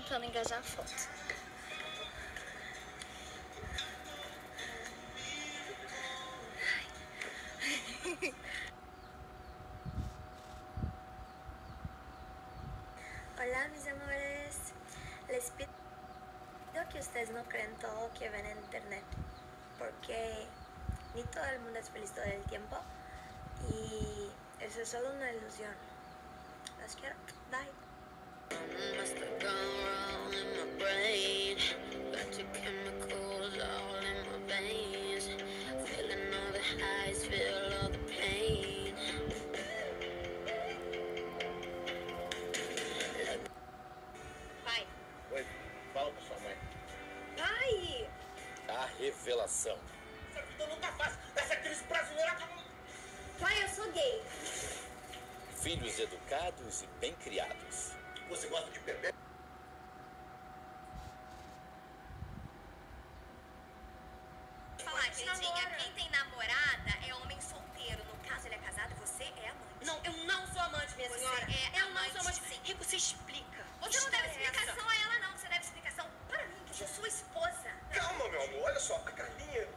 tentando engajar a foto. Hola mis amores, les pido que ustedes no crean todo lo que ven en internet, porque ni todo el mundo es feliz todo el tiempo y eso es solo una ilusión. Los quiero, bye. Pai. Oi, fala com sua mãe. Pai! A revelação. Essa vida não tá fácil. Essa crise brasileira acabou. Pai, eu sou gay. Filhos educados e bem criados. Você gosta de beber? Falar, queridinha, quem tem namorada é homem solteiro. No caso, ele é casado e você é amante. Não, eu não sou amante, minha Você senhora. é Eu não amante, sou amante. sim. Rico, você explica. Você não deve História é essa? explicação a ela, não. Você deve explicação para mim, que sou sua esposa. Calma, meu amor. Olha só, a Carlinha...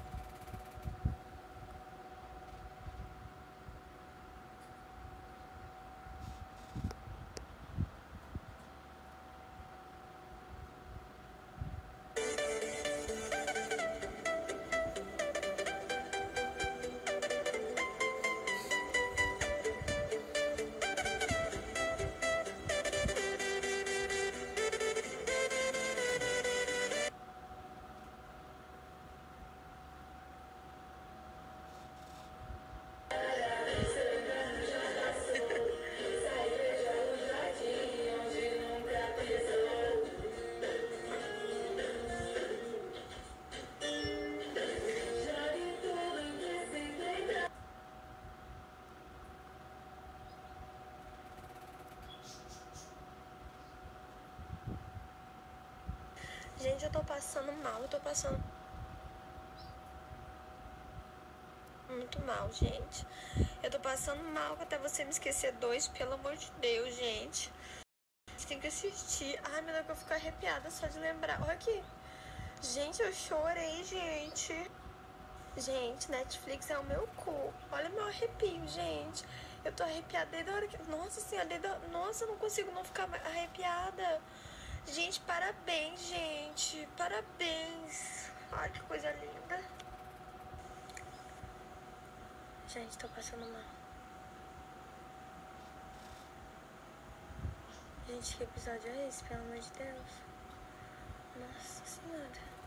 Gente, eu tô passando mal, eu tô passando muito mal, gente. Eu tô passando mal até você me esquecer dois, pelo amor de Deus, gente. Você tem que assistir. Ai, meu Deus, eu fico arrepiada só de lembrar. Olha aqui. Gente, eu chorei, gente. Gente, Netflix é o meu cu. Olha meu arrepio, gente. Eu tô arrepiada desde a hora que... Nossa senhora, Nossa, eu não consigo não ficar arrepiada. Gente, parabéns, gente. Parabéns. Ai, que coisa linda. Gente, tô passando mal. Gente, que episódio é esse, pelo amor de Deus? Nossa senhora.